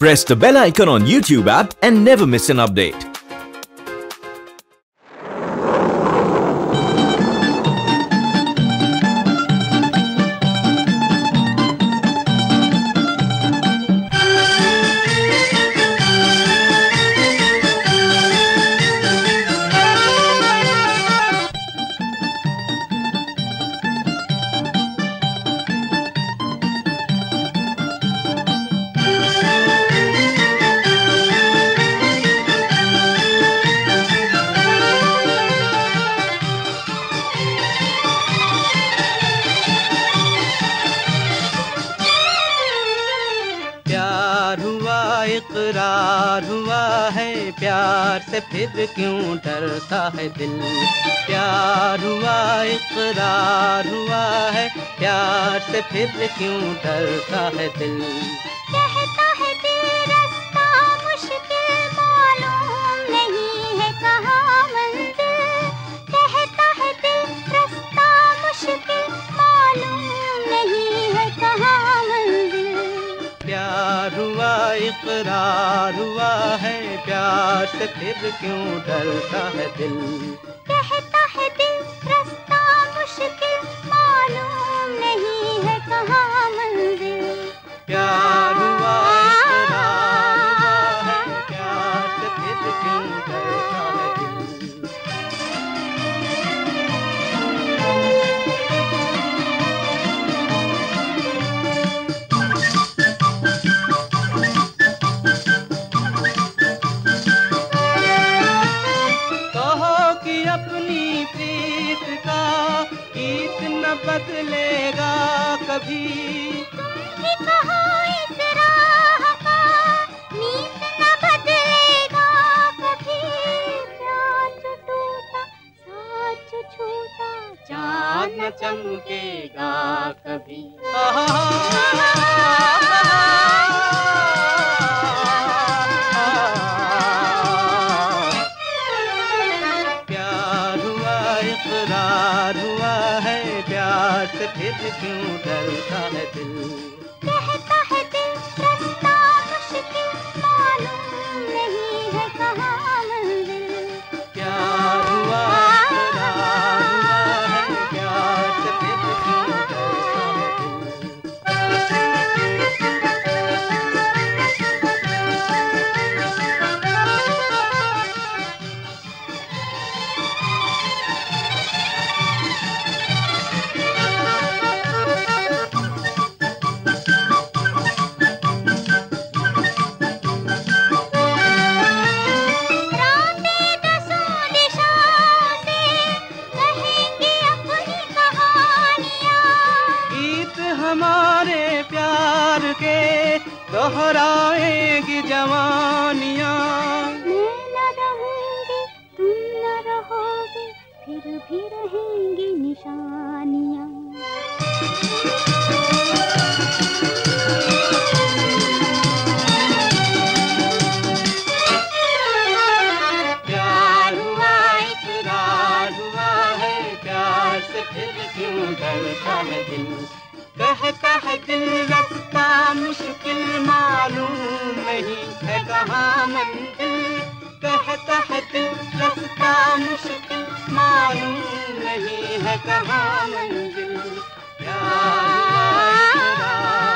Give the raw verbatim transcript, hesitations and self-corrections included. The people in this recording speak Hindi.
Press the bell icon on YouTube app and never miss an update. प्यार हुआ इकरार हुआ है, प्यार से फिर क्यों डरता है दिल। प्यार हुआ इकरार हुआ है, प्यार से फिर क्यों डरता है दिल। कहता है दिल रास्ता मुश्किल मालूम नहीं है कहाँ मंजिल। कहता है दिल रास्ता मुश्किल मालूम नहीं है कहाँ मंजिल। प्यार हुआ इकरार हुआ है, प्यार से फिर क्यों डरता है दिल। कहता है दिल रास्ता मुश्किल मालूम नहीं है कहाँ मंजिल। प्यार हुआ इकरार हुआ है, प्यार से फिर क्यों डरता है दिल। अपनी प्रीत का गीत न बदलेगा कभी। तुम कहो इस राह का नीत न बदलेगा कभी। प्यार जो टूटा साथ जो छूटा चाँद न चमकेगा कभी। इकरार हुआ है, प्यार से फिर क्यों डरता है दिल। कहता है दिल रास्ता मुश्किल मालूम नहीं है कहाँ मंजिल। प्यार हुआ इकरार हुआ है, प्यार से फिर क्यों डरता है हमारे प्यार के दोहराएगी जवानियाँ। मैं न रहूँगी तुम न रहोगे फिर भी रहेंगी निशानियाँ। प्यार हुआ इकरार हुआ है, प्यार से फिर क्यों डरता है दिल। कहता है दिल रास्ता मुश्किल मालूम नहीं है कहाँ मंजिल। कहता है दिल रास्ता मुश्किल मालूम नहीं है कहाँ मंजिल। प्यार हुआ इकरार